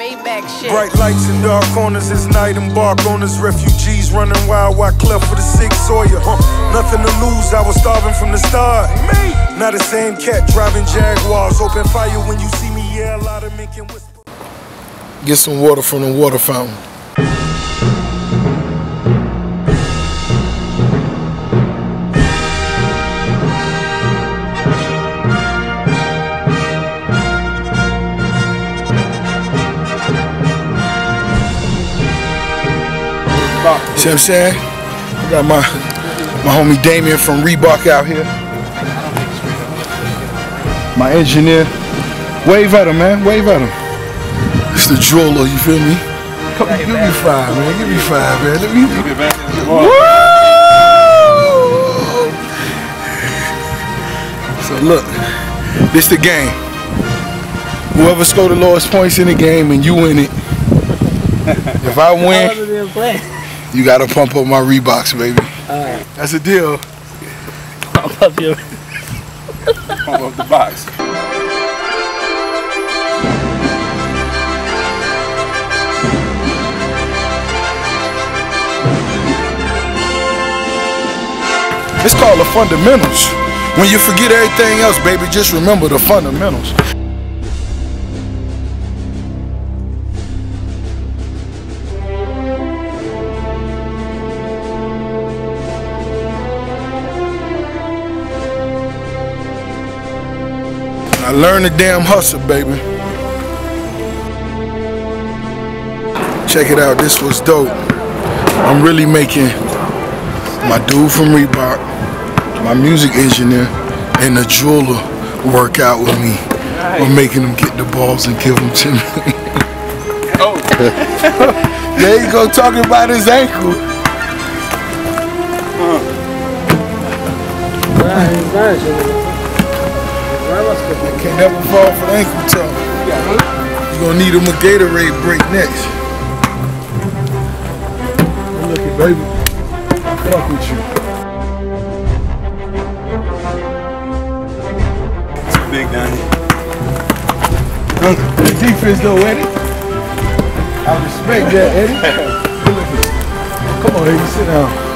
Maybach shit. Bright lights in dark corners, it's night. Embark on us, refugees running wild. White cleft for the sick Sawyer. Nothing to lose, I was starving from the start. Now the same cat driving Jaguars. Open fire when you see me, yeah, a lot of men can whisper. Get some water from the water fountain. See what I'm saying? I got my homie Damien from Reebok out here. My engineer. Wave at him, man. Wave at him. It's the jeweler, you feel me? Come on, give me 5, man. Give me 5, man. Let me. Woo! So look, this the game. Whoever scored the lowest points in the game and you win it. If I win, you gotta pump up my Reeboks, baby. Alright. That's a deal. Pump up your pump up the box. It's called the fundamentals. When you forget everything else, baby, just remember the fundamentals. I learned the damn hustle, baby. Check it out, this was dope. I'm really making my dude from Reebok, my music engineer, and the jeweler work out with me. I'm making them get the balls and give them to me. Oh. There you go, talking about his ankle. I can't never fall for the ankle toe. You're gonna need him a Gatorade break next. Look at baby. I fuck with you. It's big down here. The defense though, Eddie. I respect that, Eddie. Come on, Eddie, sit down.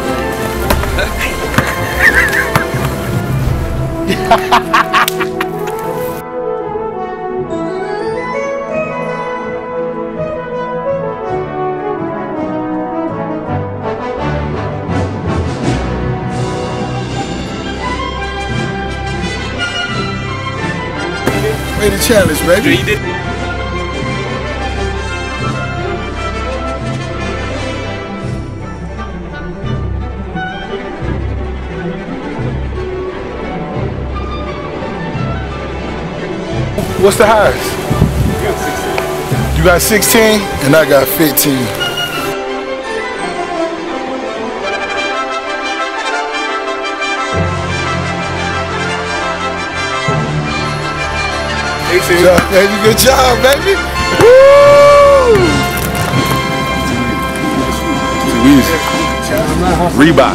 Made a challenge, baby. You did. What's the highest? You got 16 and I got 15. Good job, baby. Woo! Too easy. Reebok.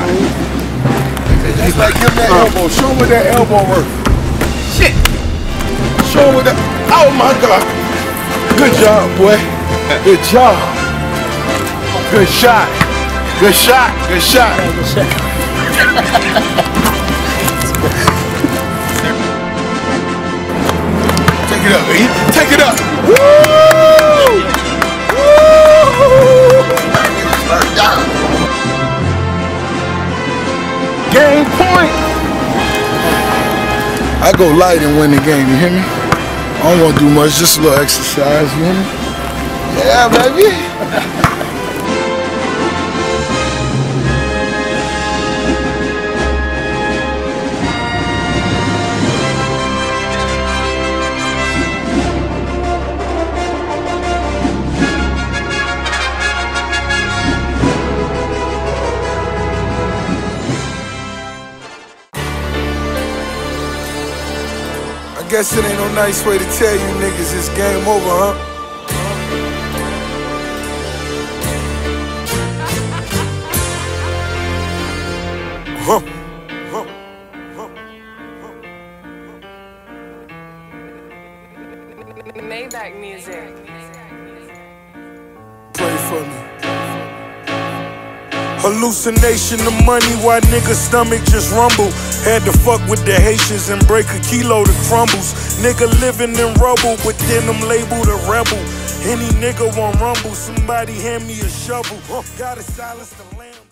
Just like give him that elbow. Show him what that elbow works. Shit. Show him what that. Oh my God. Good job, boy. Good job. Good shot. Good shot. Good shot. Take it up, baby. Take it up. Woo! Woo! Game point. I go light and win the game, you hear me? I don't want to do much, just a little exercise, you hear me? Yeah, baby. I guess it ain't no nice way to tell you niggas it's game over, huh? Maybach music. for me. Hallucination of money, why niggas' stomach just rumble. Had to fuck with the Haitians and break a kilo to crumbles. Nigga living in rubble, but then I'm labeled a rebel. Any nigga want rumble, somebody hand me a shovel. Gotta silence the lamb.